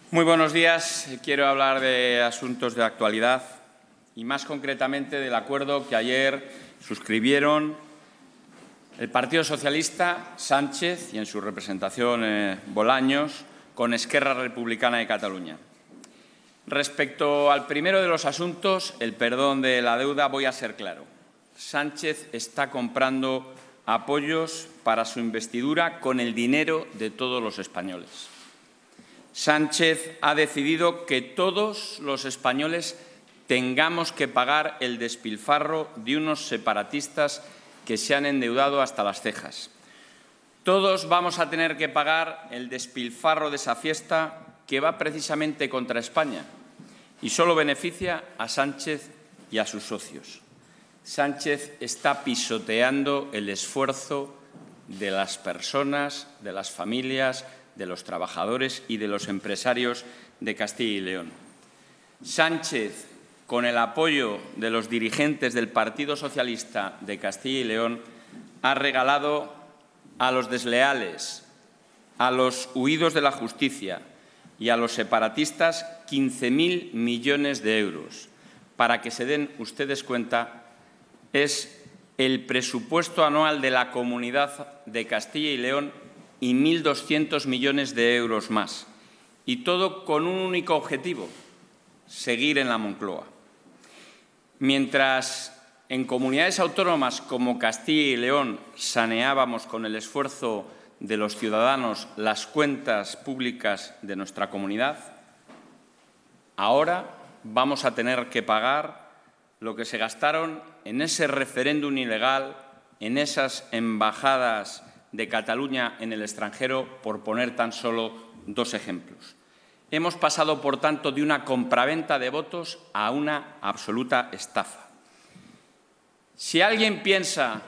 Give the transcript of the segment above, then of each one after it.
Muy buenos días. Quiero hablar de asuntos de actualidad y, más concretamente, del acuerdo que ayer suscribieron el Partido Socialista, Sánchez, y en su representación Bolaños, con Esquerra Republicana de Cataluña. Respecto al primero de los asuntos, el perdón de la deuda, voy a ser claro. Sánchez está comprando apoyos para su investidura con el dinero de todos los españoles. Sánchez ha decidido que todos los españoles tengamos que pagar el despilfarro de unos separatistas que se han endeudado hasta las cejas. Todos vamos a tener que pagar el despilfarro de esa fiesta que va precisamente contra España y solo beneficia a Sánchez y a sus socios. Sánchez está pisoteando el esfuerzo de las personas, de las familias, de los trabajadores y de los empresarios de Castilla y León. Sánchez, con el apoyo de los dirigentes del Partido Socialista de Castilla y León, ha regalado a los desleales, a los huidos de la justicia y a los separatistas 15.000 millones de euros. Para que se den ustedes cuenta, es el presupuesto anual de la Comunidad de Castilla y León y 1.200 millones de euros más. Y todo con un único objetivo: seguir en la Moncloa. Mientras en comunidades autónomas como Castilla y León saneábamos con el esfuerzo de los ciudadanos las cuentas públicas de nuestra comunidad, ahora vamos a tener que pagar lo que se gastaron en ese referéndum ilegal, en esas embajadas de Cataluña en el extranjero, por poner tan solo dos ejemplos. Hemos pasado, por tanto, de una compraventa de votos a una absoluta estafa. Si alguien piensa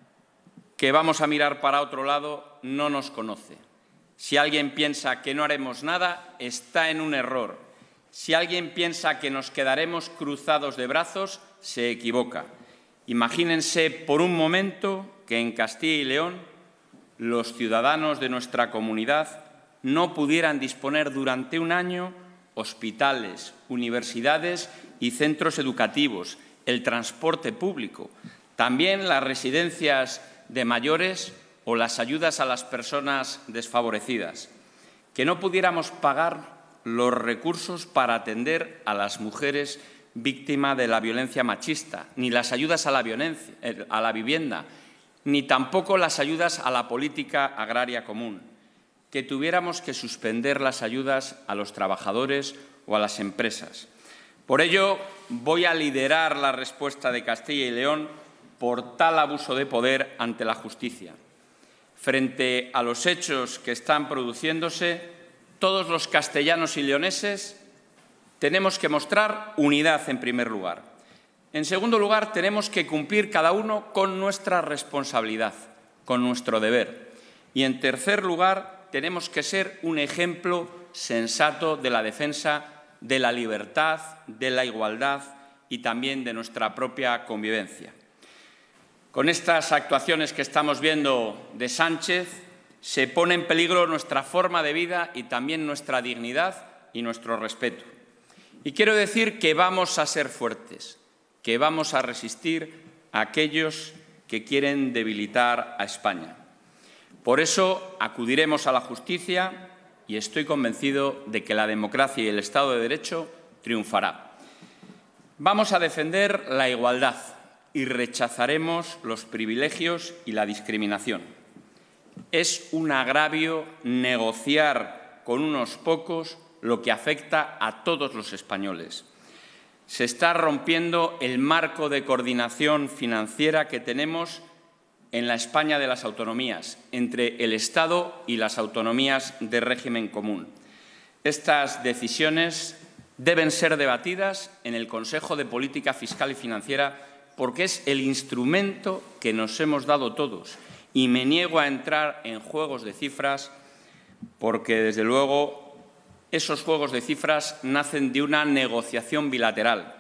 que vamos a mirar para otro lado, no nos conoce. Si alguien piensa que no haremos nada, está en un error. Si alguien piensa que nos quedaremos cruzados de brazos, se equivoca. Imagínense por un momento que en Castilla y León los ciudadanos de nuestra comunidad no pudieran disponer durante un año hospitales, universidades y centros educativos, el transporte público, también las residencias de mayores o las ayudas a las personas desfavorecidas, que no pudiéramos pagar los recursos para atender a las mujeres víctimas de la violencia machista, ni las ayudas a la vivienda, ni tampoco las ayudas a la política agraria común, que tuviéramos que suspender las ayudas a los trabajadores o a las empresas. Por ello, voy a liderar la respuesta de Castilla y León por tal abuso de poder ante la justicia. Frente a los hechos que están produciéndose, todos los castellanos y leoneses tenemos que mostrar unidad en primer lugar. En segundo lugar, tenemos que cumplir cada uno con nuestra responsabilidad, con nuestro deber. Y en tercer lugar, tenemos que ser un ejemplo sensato de la defensa de la libertad, de la igualdad y también de nuestra propia convivencia. Con estas actuaciones que estamos viendo de Sánchez, se pone en peligro nuestra forma de vida y también nuestra dignidad y nuestro respeto. Y quiero decir que vamos a ser fuertes, que vamos a resistir a aquellos que quieren debilitar a España. Por eso acudiremos a la justicia y estoy convencido de que la democracia y el Estado de Derecho triunfará. Vamos a defender la igualdad y rechazaremos los privilegios y la discriminación. Es un agravio negociar con unos pocos lo que afecta a todos los españoles. Se está rompiendo el marco de coordinación financiera que tenemos en la España de las autonomías, entre el Estado y las autonomías de régimen común. Estas decisiones deben ser debatidas en el Consejo de Política Fiscal y Financiera porque es el instrumento que nos hemos dado todos. Y me niego a entrar en juegos de cifras porque, desde luego, esos juegos de cifras nacen de una negociación bilateral.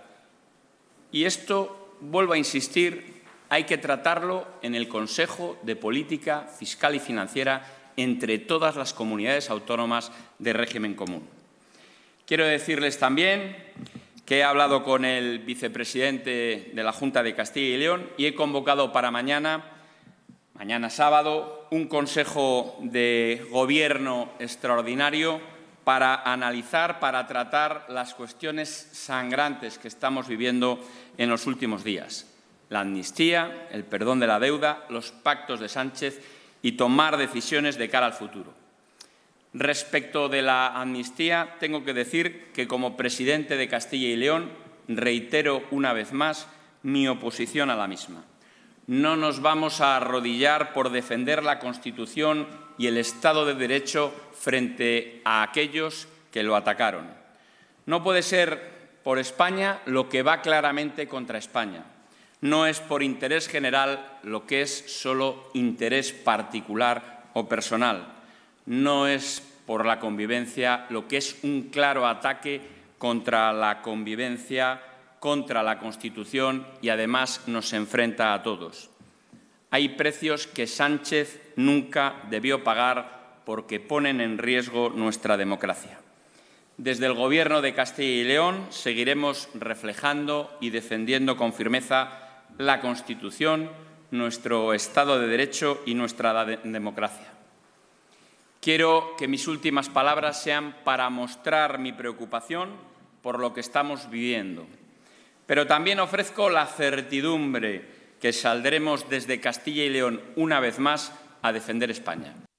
Y esto, vuelvo a insistir, hay que tratarlo en el Consejo de Política Fiscal y Financiera entre todas las comunidades autónomas de régimen común. Quiero decirles también que he hablado con el vicepresidente de la Junta de Castilla y León y he convocado para mañana sábado, un Consejo de Gobierno extraordinario para analizar, para tratar las cuestiones sangrantes que estamos viviendo en los últimos días. La amnistía, el perdón de la deuda, los pactos de Sánchez y tomar decisiones de cara al futuro. Respecto de la amnistía, tengo que decir que como presidente de Castilla y León reitero una vez más mi oposición a la misma. No nos vamos a arrodillar por defender la Constitución y el Estado de Derecho frente a aquellos que lo atacaron. No puede ser por España lo que va claramente contra España. No es por interés general lo que es solo interés particular o personal. No es por la convivencia lo que es un claro ataque contra la convivencia, contra la Constitución y, además, nos enfrenta a todos. Hay precios que Sánchez nunca debió pagar porque ponen en riesgo nuestra democracia. Desde el Gobierno de Castilla y León seguiremos reflejando y defendiendo con firmeza la Constitución, nuestro Estado de Derecho y nuestra democracia. Quiero que mis últimas palabras sean para mostrar mi preocupación por lo que estamos viviendo. Pero también ofrezco la certidumbre que saldremos desde Castilla y León una vez más a defender España.